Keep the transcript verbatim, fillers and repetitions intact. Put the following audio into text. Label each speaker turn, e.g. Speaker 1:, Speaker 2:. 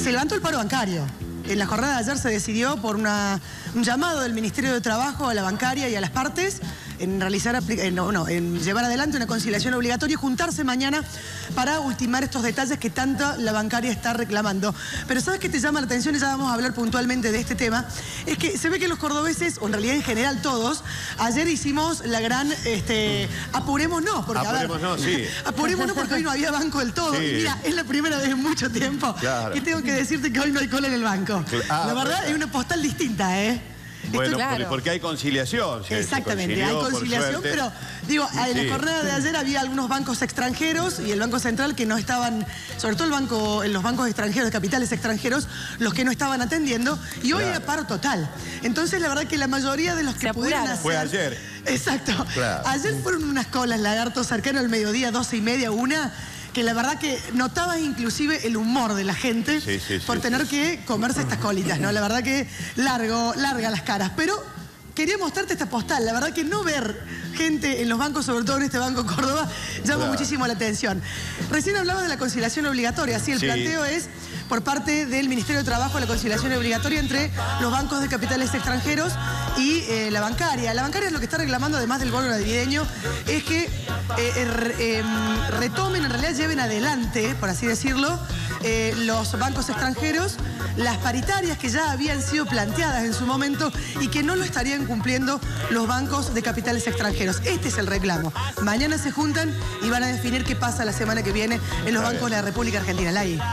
Speaker 1: se levantó el paro bancario. En la jornada de ayer se decidió por una, un llamado del Ministerio de Trabajo a la bancaria y a las partes en realizar, en, no, no, en llevar adelante una conciliación obligatoria y juntarse mañana para ultimar estos detalles que tanto la bancaria está reclamando. Pero ¿sabes qué te llama la atención? Y ya vamos a hablar puntualmente de este tema. Es que se ve que los cordobeses, o en realidad en general todos, ayer hicimos la gran, este, apurémonos, porque
Speaker 2: apurémonos,
Speaker 1: a ver,
Speaker 2: sí.
Speaker 1: apurémonos porque hoy no había banco del todo.
Speaker 2: Sí.
Speaker 1: Y mira, es la primera vez en mucho tiempo
Speaker 2: Claro.
Speaker 1: que tengo que decirte que hoy no hay cola en el banco.
Speaker 2: Ah,
Speaker 1: la verdad
Speaker 2: bueno.
Speaker 1: es una postal distinta, ¿eh?
Speaker 2: Bueno,
Speaker 1: Esto,
Speaker 2: claro. porque hay conciliación. Se,
Speaker 1: exactamente,
Speaker 2: se
Speaker 1: hay
Speaker 2: concilió,
Speaker 1: conciliación, pero digo, en
Speaker 2: sí.
Speaker 1: la jornada de ayer había algunos bancos extranjeros y el Banco Central que no estaban, sobre todo el banco, en los bancos extranjeros, de capitales extranjeros, los que no estaban atendiendo, y hoy
Speaker 2: Claro.
Speaker 1: era paro total. Entonces, la verdad que la mayoría de los que
Speaker 3: Se
Speaker 1: pudieron
Speaker 3: apuraron.
Speaker 1: hacer...
Speaker 2: Fue ayer.
Speaker 1: Exacto.
Speaker 2: Claro.
Speaker 1: Ayer fueron unas colas, lagarto, cercano al mediodía, doce y media, una... que la verdad que notabas inclusive el humor de la gente
Speaker 2: sí, sí,
Speaker 1: por
Speaker 2: sí,
Speaker 1: tener
Speaker 2: sí.
Speaker 1: que comerse estas colitas, ¿no? La verdad que largo, larga las caras, pero quería mostrarte esta postal. La verdad que no ver gente en los bancos, sobre todo en este Banco Córdoba, llama
Speaker 2: Claro.
Speaker 1: muchísimo la atención. Recién hablabas de la conciliación obligatoria, sí, el
Speaker 2: Sí.
Speaker 1: planteo es por parte del Ministerio de Trabajo la conciliación obligatoria entre los bancos de capitales extranjeros y eh, la bancaria. La bancaria es lo que está reclamando, además del bono navideño, es que eh, eh, eh, retomen, en realidad lleven adelante, por así decirlo, eh, los bancos extranjeros, las paritarias que ya habían sido planteadas en su momento y que no lo estarían cumpliendo los bancos de capitales extranjeros. Este es el reclamo. Mañana se juntan y van a definir qué pasa la semana que viene en los bancos de la República Argentina. Lai.